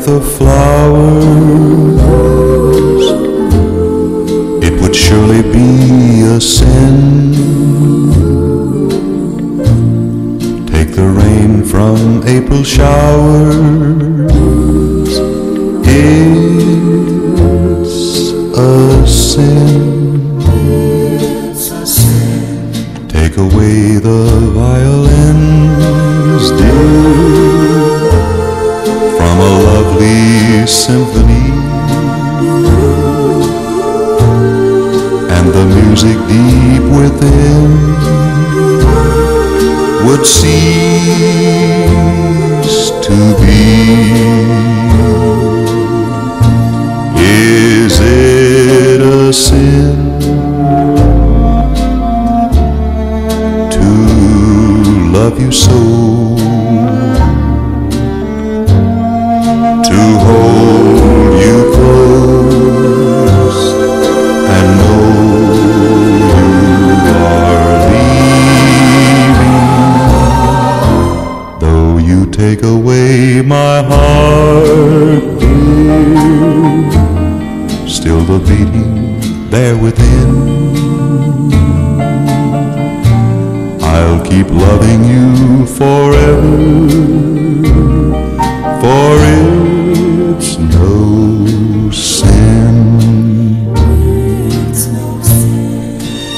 the flowers, it would surely be a sin. Take the rain from April showers, it's a sin. Take away the violins, dear, from a lovely symphony, and the music deep within would cease to be. Is it a sin to love you so, to hold you close and know you are leaving? Though you take away my heart, dear, still the beating there within. I'll keep loving you forever, for it's no sin. It's no sin.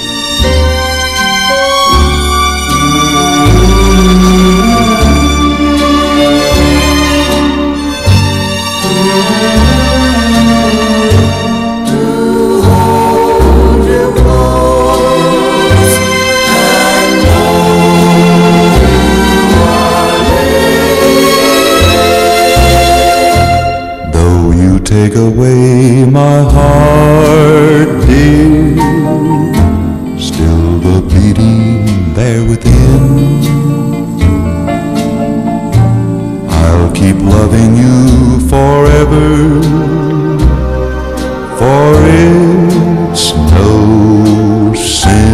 Take away my heart, dear, still the beating there within. I'll keep loving you forever, for it's no sin.